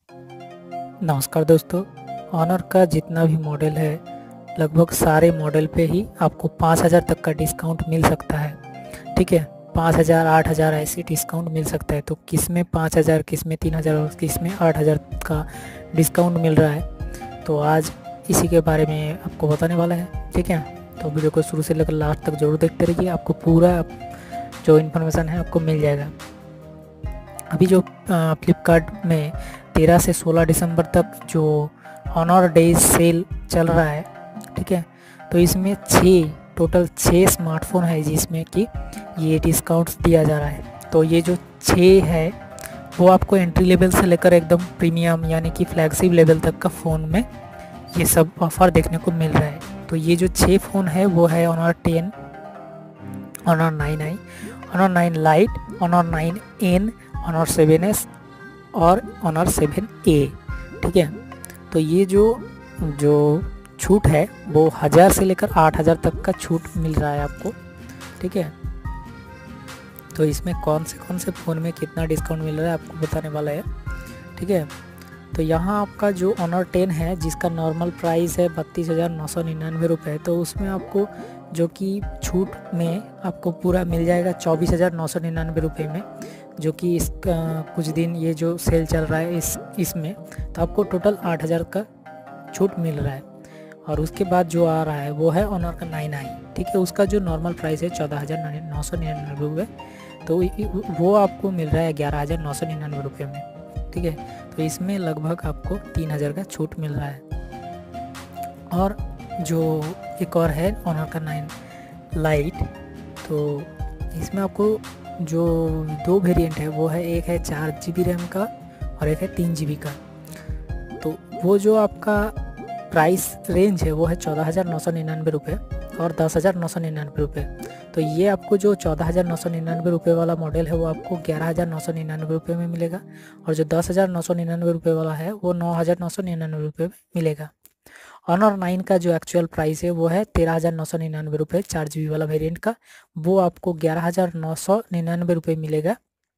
नमस्कार दोस्तों। ऑनर का जितना भी मॉडल है लगभग सारे मॉडल पे ही आपको 5,000 तक का डिस्काउंट मिल सकता है। ठीक है, 5,000 8,000 ऐसे डिस्काउंट मिल सकता है। तो किस में 5,000, किस में 3,000 और किस में 8,000 का डिस्काउंट मिल रहा है, तो आज इसी के बारे में आपको बताने वाला है। ठीक है, तो वीडियो को शुरू से लेकर लास्ट तक ज़रूर देखते रहिए, आपको पूरा जो इन्फॉर्मेशन है आपको मिल जाएगा। अभी जो फ्लिपकार्ट में 13 से 16 दिसंबर तक जो ऑनर डेज सेल चल रहा है, ठीक है, तो इसमें टोटल 6 स्मार्टफोन है जिसमें कि ये डिस्काउंट्स दिया जा रहा है। तो ये जो 6 है वो आपको एंट्री लेवल से लेकर एकदम प्रीमियम यानी कि फ्लैगशिप लेवल तक का फ़ोन में ये सब ऑफ़र देखने को मिल रहा है। तो ये जो 6 फ़ोन है वो है Honor 10, Honor 9i, Honor 9 lite, Honor 9n, Honor 7s और ऑनर 7a। ठीक है, तो ये जो छूट है वो 1000 से लेकर 8,000 तक का छूट मिल रहा है आपको। ठीक है, तो इसमें कौन से फ़ोन में कितना डिस्काउंट मिल रहा है आपको बताने वाला है। ठीक है, तो यहाँ आपका जो ऑनर 10 है जिसका नॉर्मल प्राइस है 32,999 रुपये, तो उसमें आपको जो कि छूट में आपको पूरा मिल जाएगा 24,999 रुपये में, जो कि इसका कुछ दिन ये जो सेल चल रहा है इसमें तो आपको टोटल 8,000 का छूट मिल रहा है। और उसके बाद जो आ रहा है वो है ऑनर का 9i। ठीक है, उसका जो नॉर्मल प्राइस है 14,999 रुपये, तो वो आपको मिल रहा है 11,999 रुपये में। ठीक है, तो इसमें लगभग आपको 3,000 का छूट मिल रहा है। और जो एक और है ऑनर का 9 लाइट, तो इसमें आपको जो 2 वेरिएंट है वो है, एक है 4 GB रैम का और एक है 3 GB का। तो वो जो आपका प्राइस रेंज है वो है 14,999 रुपये और 10,999 रुपये। तो ये आपको जो 14,999 रुपये वाला मॉडल है वो आपको 11,999 रुपये में मिलेगा, और जो 10,999 रुपये वाला है वो 9,999 रुपये में मिलेगा। ऑनर 9 का जो एक्चुअल प्राइस है वो है 13,999 रुपये 4 GB वाला वेरिएंट का, वो आपको 11,999 रुपये मिलेगा।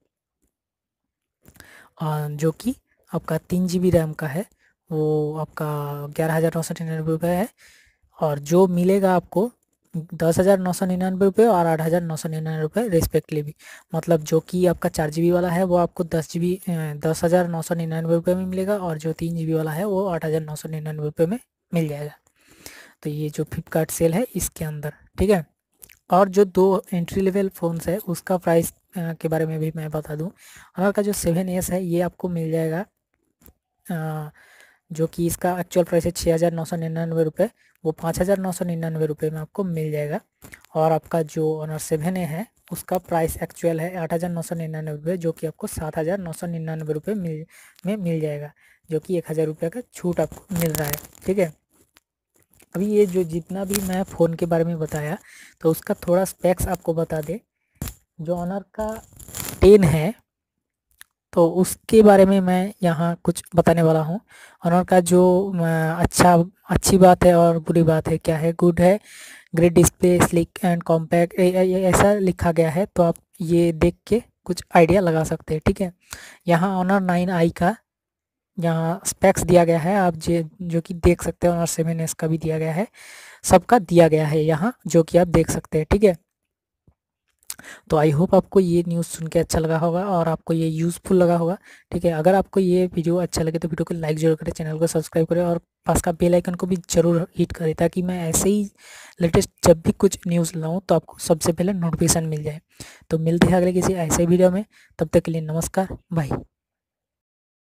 जो कि आपका 3 GB रैम का है वो आपका 11,999 रुपये है, और जो मिलेगा आपको 10,999 रुपये और 8,999 रुपये रिस्पेक्टली। मतलब जो कि आपका 4 GB वाला है वो आपको 10,999 रुपये में मिलेगा, और जो 3 GB वाला है वो 8,999 रुपये में मिल जाएगा। तो ये जो फ्लिपकार्ट सेल है इसके अंदर। ठीक है, और जो 2 एंट्री लेवल फ़ोन्स है उसका प्राइस के बारे में भी मैं बता दूं। ऑनर का जो 7s है ये आपको मिल जाएगा, जो कि इसका एक्चुअल प्राइस है 6,999 रुपये, वो 5,999 रुपये में आपको मिल जाएगा। और आपका जो ऑनर 7a है उसका प्राइस एक्चुअल है 8,999 रुपये, जो कि आपको 7,999 रुपये में मिल जाएगा, जो कि 1,000 रुपये का छूट आपको मिल रहा है। ठीक है, अभी ये जो जितना भी मैं फ़ोन के बारे में बताया तो उसका थोड़ा स्पेक्स आपको बता दें। जो ऑनर का 10 है तो उसके बारे में मैं यहाँ कुछ बताने वाला हूँ। ऑनर का जो अच्छी बात है और बुरी बात है क्या है। गुड है, great display, slick and compact, ऐसा लिखा गया है, तो आप ये देख के कुछ आइडिया लगा सकते हैं। ठीक है, यहाँ ऑनर 9i का यहाँ स्पेक्स दिया गया है, आप जो कि देख सकते हैं। ऑनर 7s का भी दिया गया है, सबका दिया गया है यहाँ, जो कि आप देख सकते हैं। ठीक है, तो आई होप आपको ये न्यूज़ सुन के अच्छा लगा होगा और आपको ये यूज़फुल लगा होगा। ठीक है, अगर आपको ये वीडियो अच्छा लगे तो वीडियो को लाइक जरूर करें, चैनल को सब्सक्राइब करें और पास का बेल आइकन को भी जरूर हिट करें, ताकि मैं ऐसे ही लेटेस्ट जब भी कुछ न्यूज़ लाऊं तो आपको सबसे पहले नोटिफिकेशन मिल जाए। तो मिलते हैं अगले किसी ऐसे वीडियो में, तब तक के लिए नमस्कार, बाय।